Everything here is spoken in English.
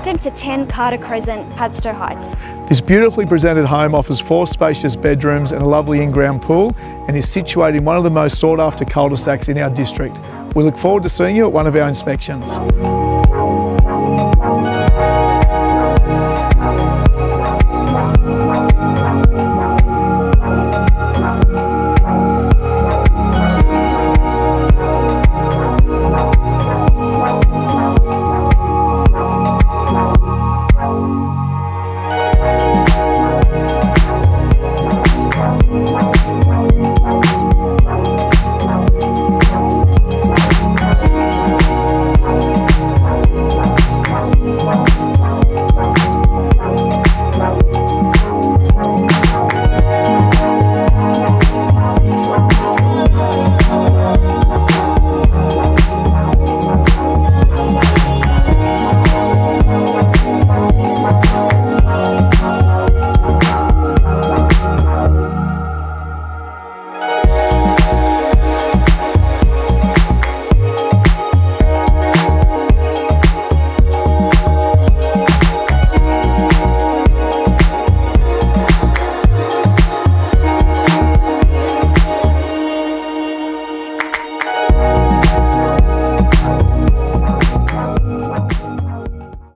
Welcome to 10 Carter Crescent, Padstow Heights. This beautifully presented home offers 4 spacious bedrooms and a lovely in-ground pool and is situated in one of the most sought after cul-de-sacs in our district. We look forward to seeing you at one of our inspections.